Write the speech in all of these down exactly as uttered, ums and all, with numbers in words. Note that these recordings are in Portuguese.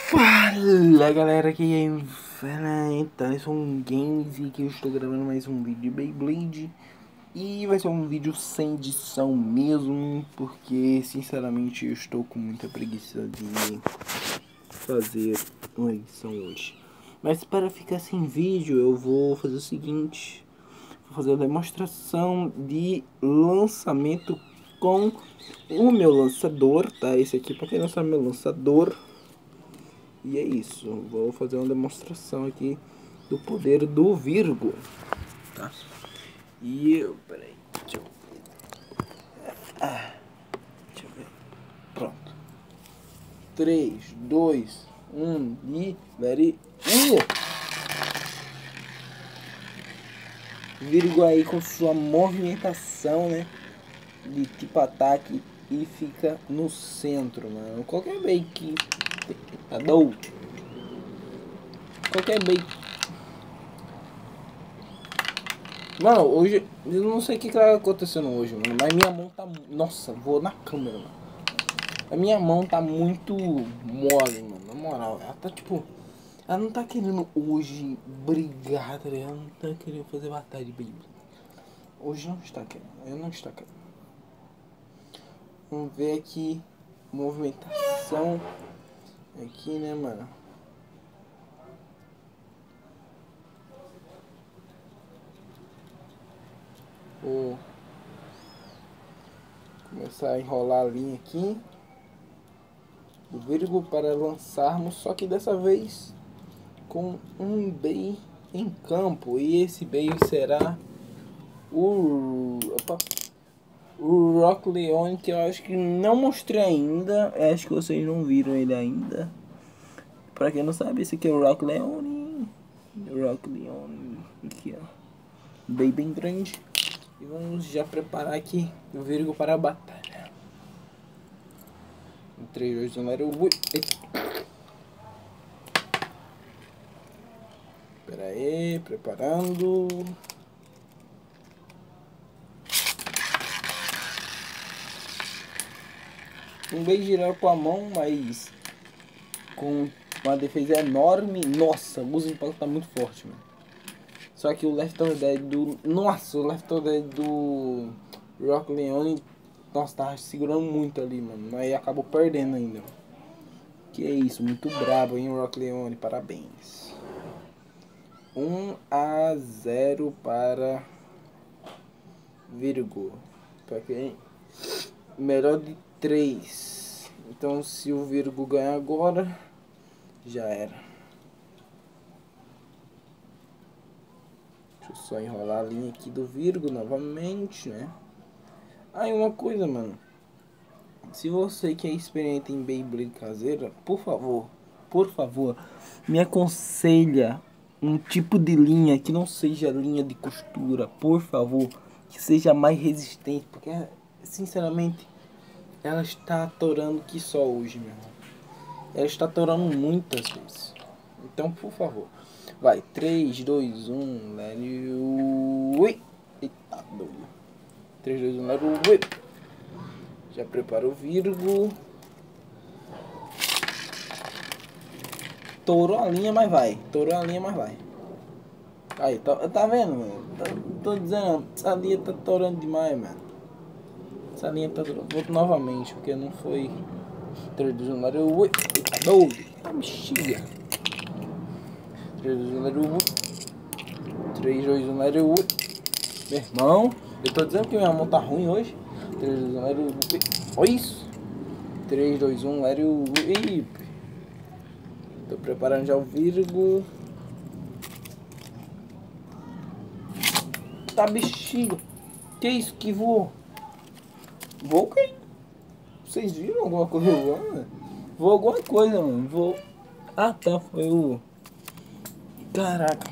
Fala galera, aqui é Inferno Games e aqui eu estou gravando mais um vídeo de Beyblade. E vai ser um vídeo sem edição mesmo, porque sinceramente eu estou com muita preguiça de fazer uma edição hoje. Mas para ficar sem vídeo eu vou fazer o seguinte: vou fazer a demonstração de lançamento com o meu lançador, tá? Esse aqui, para quem não sabe, meu lançador. E é isso, vou fazer uma demonstração aqui do poder do Virgo, tá? E eu, peraí, deixa eu ver. Ah, deixa eu ver. Pronto. três, dois, um e very Virgo aí com sua movimentação, né? De tipo ataque e fica no centro, mano. Qualquer bem que tá doido. Qualquer bem. Mano, hoje eu não sei o que tá acontecendo hoje, mano. Mas minha mão tá. Nossa, vou na câmera, mano. A minha mão tá muito mole, mano. Na moral, ela tá tipo. Ela não tá querendo hoje brigar, tá ligado? Ela não tá querendo fazer batalha de Beyblade. Hoje não está querendo. Ela não está querendo. Vamos ver aqui. Movimentação. Aqui, né, mano? Vou começar a enrolar a linha aqui do Virgo para lançarmos, só que dessa vez com um bey em campo. E esse bey será o, opa, o Rock Leone, que eu acho que não mostrei ainda. Acho que vocês não viram ele ainda. Pra quem não sabe, esse aqui é o Rock Leone. Rock Leone, aqui ó, bem bem grande. E vamos já preparar aqui o Virgo para a batalha. Em três, dois, um, zero. Espera aí, preparando. Um bem girar com a mão, mas com uma defesa enorme. Nossa, o uso de impacto tá muito forte, mano. Só que o Left four Dead do... Nossa, o Left four Dead do Rock Leone... Nossa, tava segurando muito ali, mano. Mas acabou perdendo ainda. Que é isso, muito brabo, hein, Rock Leone. Parabéns. um a zero para Virgo. Pra quem? Melhor de três. Então, se o Virgo ganhar agora, já era. Deixa eu só enrolar a linha aqui do Virgo novamente, né? Aí uma coisa, mano. Se você que é experiente em Beyblade caseira, por favor, por favor, me aconselha um tipo de linha que não seja linha de costura, por favor, que seja mais resistente, porque sinceramente ela está atorando que só hoje, meu irmão. Ela está atorando muitas vezes. Então, por favor, vai, três, dois, um, lério. Ui! Eita, doido. três, dois, um, lério. Ui! Já prepara o Virgo. Torou a linha, mas vai. Torou a linha, mas vai. Aí, tá, tá vendo, mano? Tá, tô dizendo, essa linha tá torando demais, mano. Essa linha tá torando. Vou novamente, porque não foi. três, dois, um, lério. Ui! Eita, doido. Tá bexiga. três, dois, um, lério. três, dois, um, lério. Meu irmão, eu tô dizendo que minha mão tá ruim hoje. três, dois, um, lério. Olha isso. três, dois, um, lério. Tô preparando já o Virgo. Tá bexiga. Que isso que voou? Voou o quê? Vocês viram alguma coisa voando? Voou alguma coisa, mano. Voou. Ah tá, foi o... Caraca.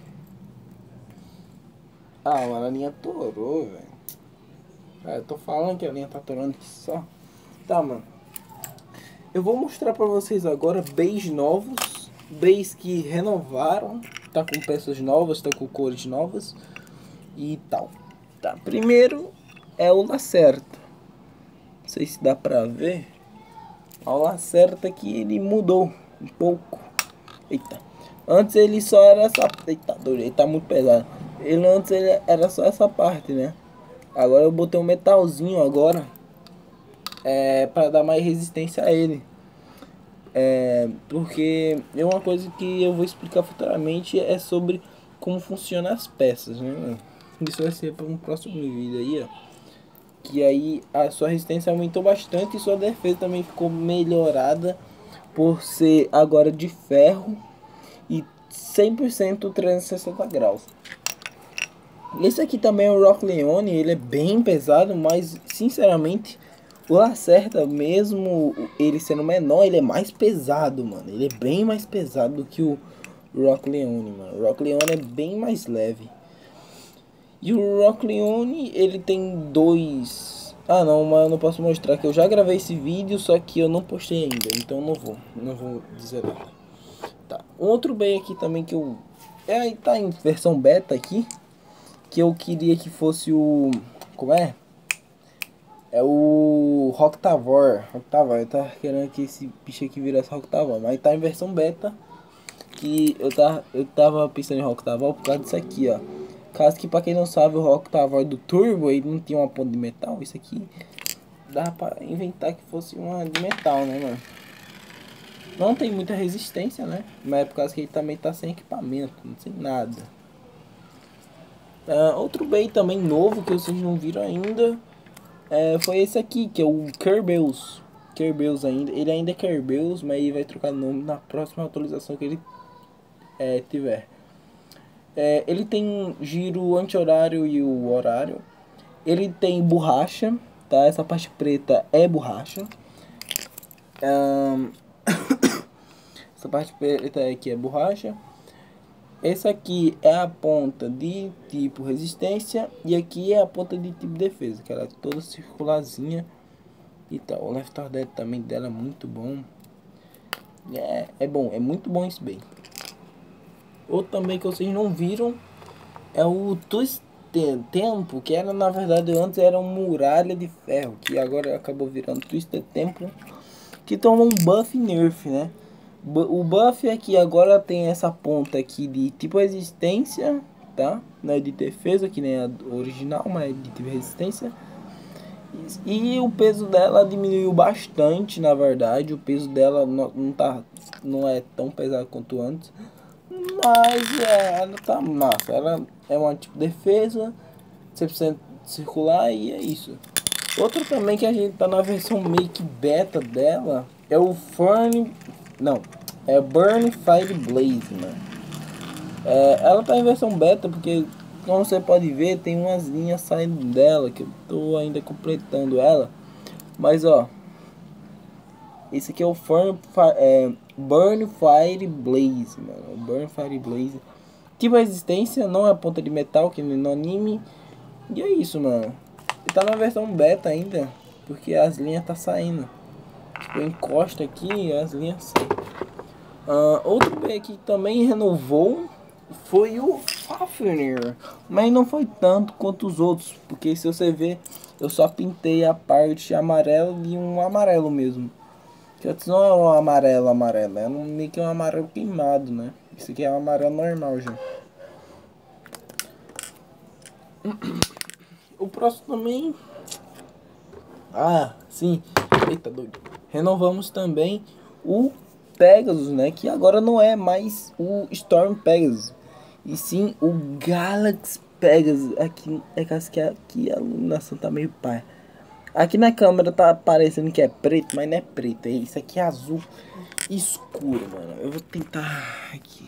Ah, mano, a linha torou, velho. Ah, eu tô falando que a linha tá torando aqui só. Tá, mano. Eu vou mostrar pra vocês agora beys novos. Beys que renovaram. Tá com peças novas, tá com cores novas. E tal. Tá, primeiro é o Lacerta. Não sei se dá pra ver. O Lacerta que ele mudou um pouco. Eita. Antes ele só era essa... Eita, doido, ele tá muito pesado. Ele antes ele era só essa parte, né? Agora eu botei um metalzinho agora. É, para dar mais resistência a ele. É, porque é uma coisa que eu vou explicar futuramente é sobre como funcionam as peças, né? Isso vai ser para um próximo vídeo aí, ó. Que aí a sua resistência aumentou bastante e sua defesa também ficou melhorada por ser agora de ferro e cem por cento trezentos e sessenta graus. Esse aqui também é o Rock Leone, ele é bem pesado, mas sinceramente o Lacerda, mesmo ele sendo menor, ele é mais pesado, mano. Ele é bem mais pesado do que o Rock Leone, mano. O Rock Leone é bem mais leve. E o Rock Leone, ele tem dois... Ah não, mas eu não posso mostrar que eu já gravei esse vídeo, só que eu não postei ainda, então não vou, não vou dizer nada. Tá, outro bem aqui também que eu... É, tá em versão beta aqui, que eu queria que fosse o... Como é? É o Rock Tavor. Rock Tavor, eu tava querendo que esse bicho aqui virasse Rock Tavor, mas tá em versão beta. Que eu tava, eu tava pensando em Rock Tavor por causa disso aqui, ó. Caso que pra quem não sabe, o Rock Tavor do Turbo, ele não tinha uma ponta de metal. Isso aqui dá pra inventar que fosse uma de metal, né, mano? Não tem muita resistência, né? Mas é por causa que ele também tá sem equipamento, não sem nada. Uh, outro bem também novo que vocês não viram ainda é, foi esse aqui, que é o Kerbeus. Kerbeus ainda, ele ainda é Kerbeus, mas ele vai trocar nome na próxima atualização que ele é, tiver. É, ele tem giro anti-horário e o horário. Ele tem borracha, tá? Essa parte preta é borracha. Um... Essa parte preta aqui é borracha. Essa aqui é a ponta de tipo resistência e aqui é a ponta de tipo defesa, que ela é toda circularzinha e tal. O Left four Dead também dela é muito bom. É, é bom, é muito bom esse bem. Outro também que vocês não viram é o Twist Tempo, que era na verdade antes era uma muralha de ferro, que agora acabou virando Twisted Tempo, que tomou um buff nerf, né? O buff aqui agora tem essa ponta aqui de tipo resistência, tá? Não é de defesa, que nem a original, mas é de tipo resistência. E o peso dela diminuiu bastante, na verdade. O peso dela não, não, tá, não é tão pesado quanto antes. Mas é, ela tá massa. Ela é uma tipo defesa, cem por cento circular e é isso. Outra também que a gente tá na versão meio que beta dela é o Furny... Não, é Burn Fire Blaze, mano. É, ela tá em versão beta porque, como você pode ver, tem umas linhas saindo dela que eu tô ainda completando ela. Mas ó, esse aqui é o Furny, é, Burn Fire Blaze, mano. Burn Fire Blaze. Tipo resistência, não é ponta de metal que no anime. E é isso, mano. Ele tá na versão beta ainda, porque as linhas tá saindo. Eu encosto aqui e as linhas saem. Uh, outro bem aqui que também renovou foi o Fafnir, mas não foi tanto quanto os outros, porque se você ver, eu só pintei a parte amarela de um amarelo mesmo. Que antes não é um amarelo amarelo, é um, meio que um amarelo queimado, né? Isso aqui é um amarelo normal já. O próximo também... Ah, sim. Eita, doido. Renovamos também o Pegasus, né? Que agora não é mais o Storm Pegasus, e sim o Galaxy Pegasus. Aqui é que aqui a iluminação tá meio pai. Aqui na câmera tá parecendo que é preto, mas não é preto. Isso aqui é azul escuro, mano. Eu vou tentar aqui.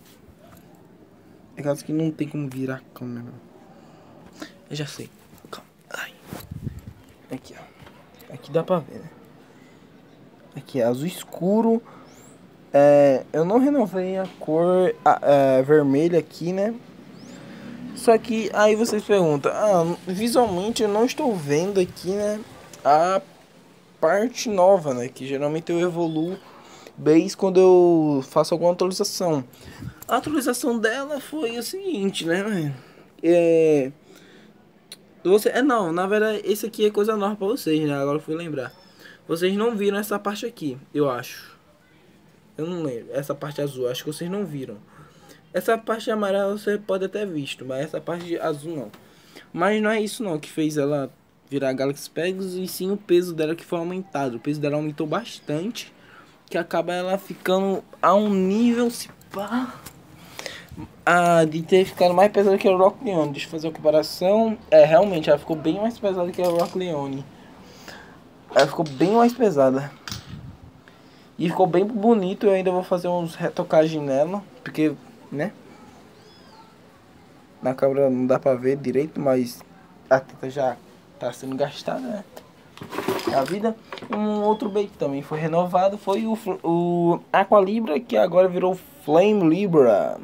É caso que não tem como virar a câmera. Eu já sei. Calma. Ai. Aqui, ó. Aqui dá pra ver, né? Aqui é azul escuro. É, eu não renovei a cor a, a, vermelha aqui, né? Só que aí vocês perguntam, ah, visualmente eu não estou vendo aqui, né, a parte nova, né? Que geralmente eu evoluo base quando eu faço alguma atualização. A atualização dela foi o seguinte, né? É, você, é não, na verdade esse aqui é coisa nova pra vocês, né? Agora eu fui lembrar. Vocês não viram essa parte aqui, eu acho. Eu não lembro. Essa parte azul, acho que vocês não viram. Essa parte amarela você pode até visto, mas essa parte azul não. Mas não é isso não que fez ela virar Galaxy Pegasus, e sim o peso dela que foi aumentado. O peso dela aumentou bastante, que acaba ela ficando a um nível, se pá, a, de ter ficado mais pesada que a Rock Leone. Deixa eu fazer uma comparação. É, realmente, ela ficou bem mais pesada que a Rock Leone. Ela ficou bem mais pesada. E ficou bem bonito. Eu ainda vou fazer uns retocagens nela, porque, né, na câmera não dá pra ver direito, mas a tinta já tá sendo gastada, né? A vida. Um outro bait também foi renovado, foi o, o Aqua Libra, que agora virou Flame Libra.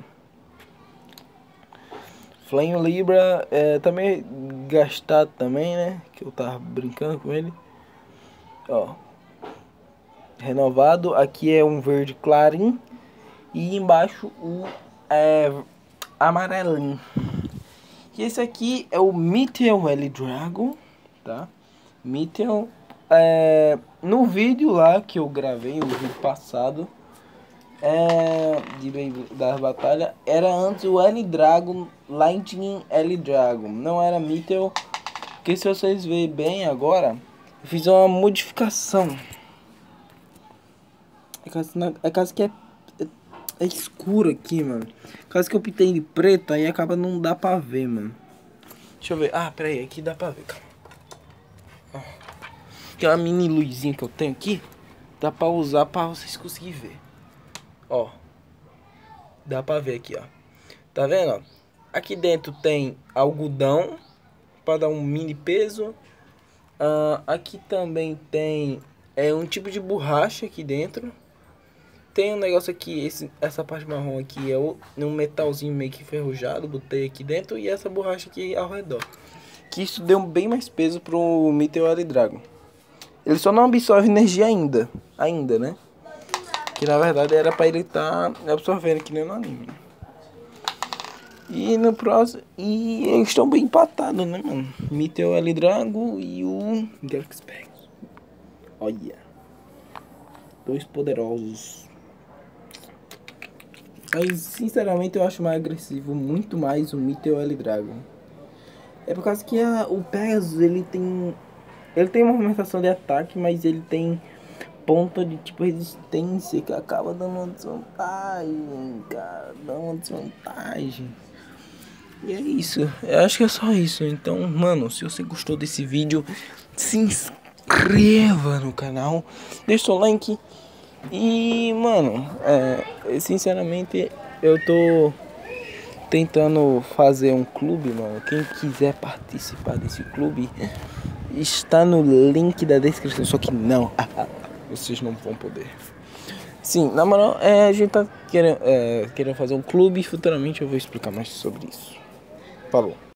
Flame Libra é também gastado também, né? Que eu tava brincando com ele. Ó, renovado. Aqui é um verde clarinho e embaixo o é, amarelinho. E esse aqui é o Meteor L Dragon, tá? Meteor, é, no vídeo lá que eu gravei, o vídeo passado, é, de, da batalha, era antes o L Dragon, Lightning L Dragon, não era Meteor, porque se vocês verem bem agora, eu fiz uma modificação. É caso, é caso que é, é, é escuro aqui, mano. Caso que eu pintei de preto, aí acaba não dá pra ver, mano. Deixa eu ver. Ah, pera aí, aqui dá pra ver, calma. Aquela mini luzinha que eu tenho aqui, dá pra usar pra vocês conseguirem ver. Ó, dá pra ver aqui, ó. Tá vendo, ó? Aqui dentro tem algodão pra dar um mini peso. Uh, aqui também tem é, um tipo de borracha aqui dentro. Tem um negócio aqui, esse, essa parte marrom aqui é o, um metalzinho meio que enferrujado, botei aqui dentro, e essa borracha aqui ao redor. Que isso deu bem mais peso pro Meteor Dragon. Ele só não absorve energia ainda, ainda, né? Que na verdade era pra ele estar tá absorvendo, que nem no anime. E no próximo, e eles estão bem empatados, né, mano? Meteor Dragon e o Galaxy Pegasus. Olha, dois poderosos. Mas sinceramente eu acho mais agressivo, muito mais o Meteor L Dragon. É por causa que a, o Pegasus, ele tem ele tem movimentação de ataque, mas ele tem ponto de tipo resistência que acaba dando uma desvantagem, cara, dando uma desvantagem. E é isso, eu acho que é só isso. Então, mano, se você gostou desse vídeo, se inscreva no canal, deixa o like. E, mano, é, sinceramente, eu tô tentando fazer um clube, mano. Quem quiser participar desse clube, está no link da descrição. Só que não, vocês não vão poder. Sim, na moral, é, a gente tá querendo, é, querendo fazer um clube. Futuramente eu vou explicar mais sobre isso. Falou.